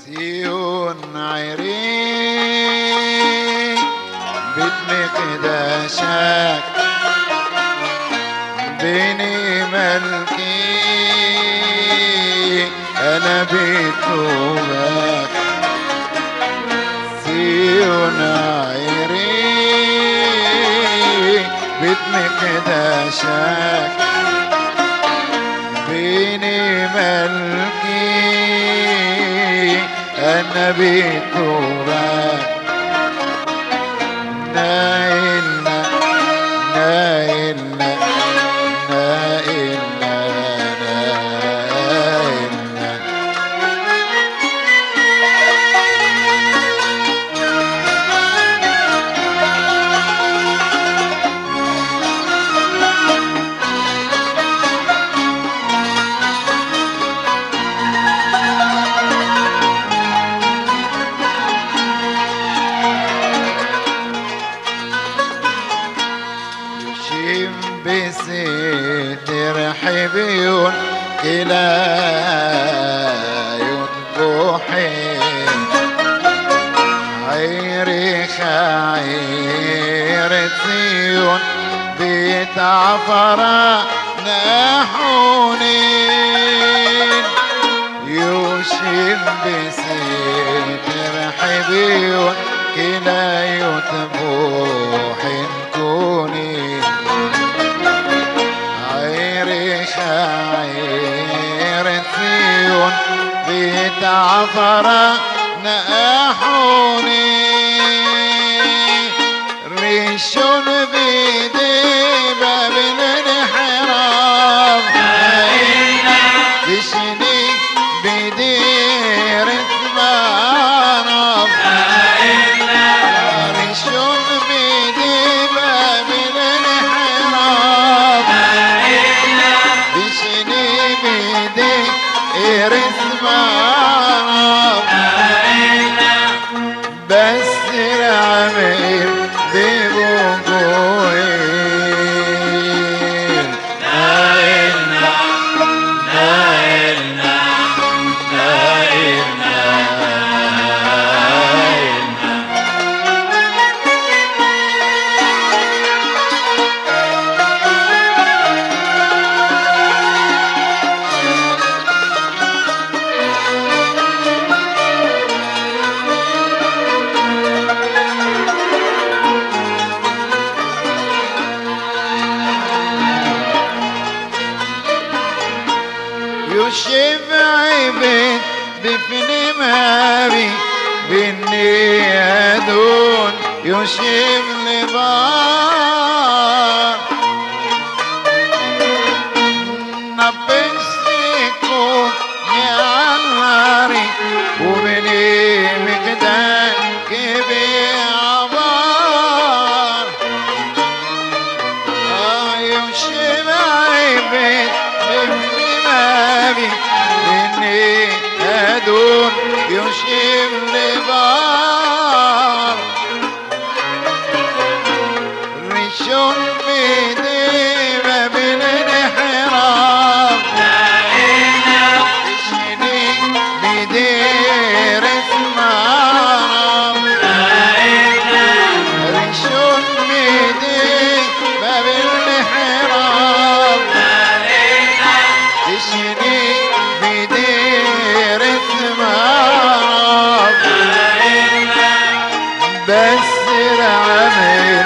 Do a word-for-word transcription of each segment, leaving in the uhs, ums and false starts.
سيون عريق بتمقداشك بيني ملكي أنا بتوبك سيون عريق بتمقداشك بيني ملكي أنا بتوبك نايلنا نايلنا نايلنا نايلنا ترحبيون إلى يطبوحين عيري خعير سيون بيت عفرة نحونين يوشف بسيت ترحبيون إلى يطبوحين كونين خير سيون بيت عفرة ناحوني ريشون بيدي باب الانحراف بشني بدير ثمانف ريشون بيدي باب الانحراف بشني بيدي رسمة بس العمير ببقوين نايلنا نايلنا نايلنا يشبع بيت بفن مابي بالنيادون يشب لبار نبسكو يعلاري وبني مقدان كبي عبار آه يشبع بيت بفن مابي إني أدون يشيب لبار ريشون بيدي باب الانحراف بشني بدير ثمانف ريشون بيدي باب الانحراف بشني بدير ثمانف بس العمل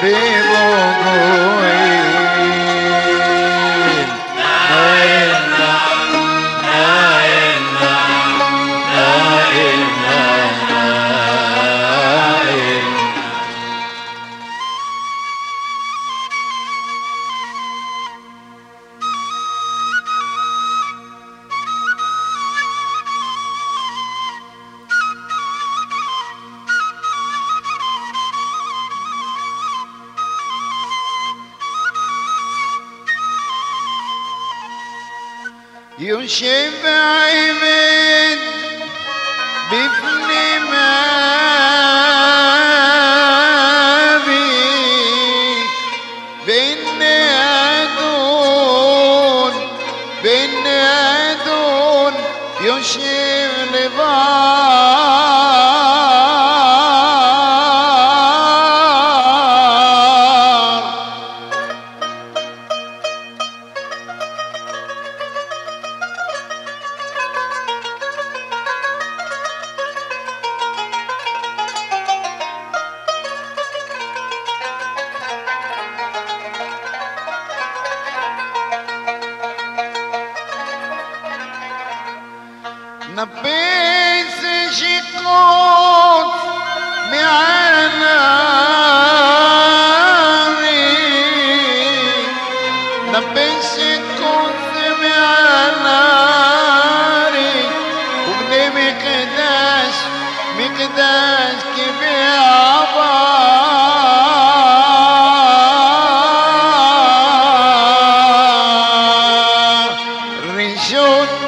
ببقوين نايلنا نايلنا نايلنا نايلنا يشبع بيت بفن مابي بين عدون بين عدون يشير لبار نبيس شقوت معاناري نبيس شقوت معاناري وبني مقداس مقداس كبير عبار رشود